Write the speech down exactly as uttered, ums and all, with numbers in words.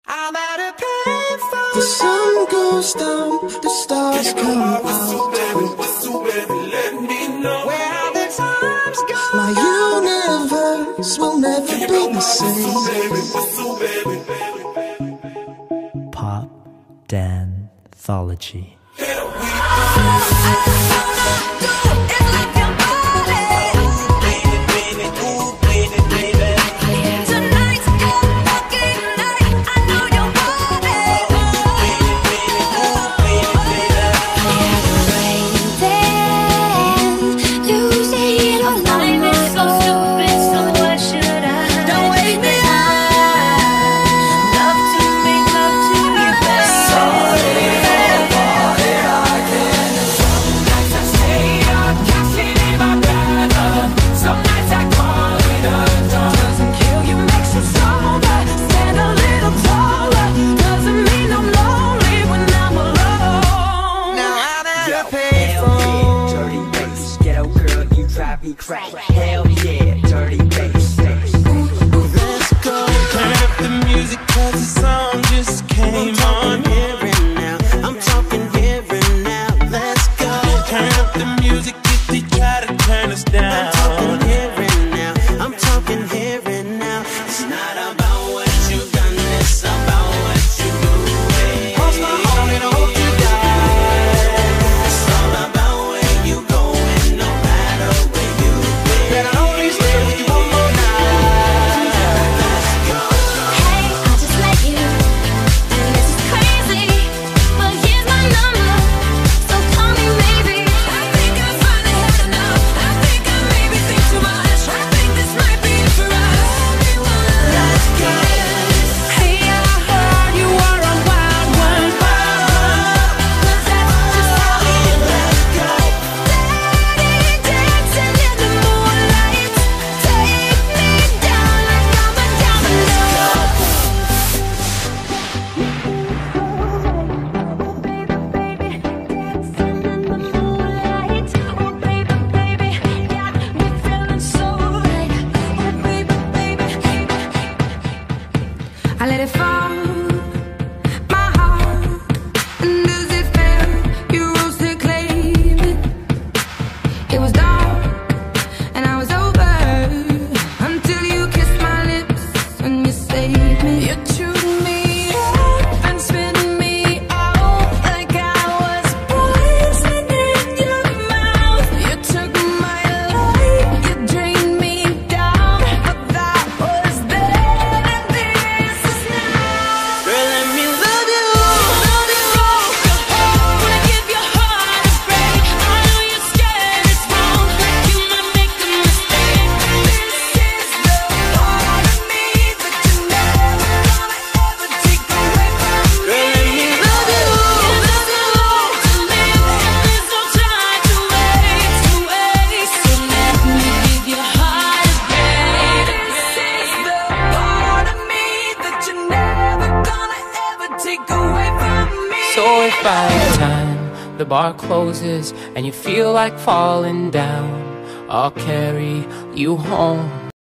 I'm at a payphone. The sun goes down, the stars come out. Whistle, baby, whistle, baby, let me know where have the times gone. My universe will never be the same. Whistle, baby, whistle, baby. Pop Danthology. Here we go. Crack. Hell yeah, dirty bass. Let's go. Turn up the music cause the song just came on. Here and now, I'm talking here and now. Let's go. Turn up the music if they try to turn us down. I'm talking here and now, I'm talking here and now. It's not about what you've done, it's about what you do. Cross my heart and I hope you die. It's all about where you going, no matter where you been. And I'll only stay with you one more night. Let's go. Hey, I just met you, and this is crazy, but here's my number, so call me maybe. I think I finally had enough. I think I maybe think too much. I think this might be it for us. Let's go. Hey, I heard you were on Wild One. Cause that's just how it Let's go. Daddy dancing in the moonlight. Take me down like I'm a domino. Baby, baby, dancing in the moonlight. Oh, baby, baby, got me feeling so right. Oh, baby, baby, I let it fall, my heart, and as it fell, you rose to claim it. It was dark, and I was over, until you kissed my lips and you saved me. You chewed me up and spit me out like I was poison in your mouth. You took my life, you drained me down, but that was then and this is now. Girl, let me love you. Love you, wanna give your heart a break. I know you're scared it's wrong, you might make a mistake. This is the part of me that you never gonna ever take away from me. Girl, let me love you. There's no hope to live, and there's no time to waste, to waste. So let me give your heart a break. This is the part of me that you're never gonna ever take away from me. So if by the time the bar closes and you feel like falling down, I'll carry you home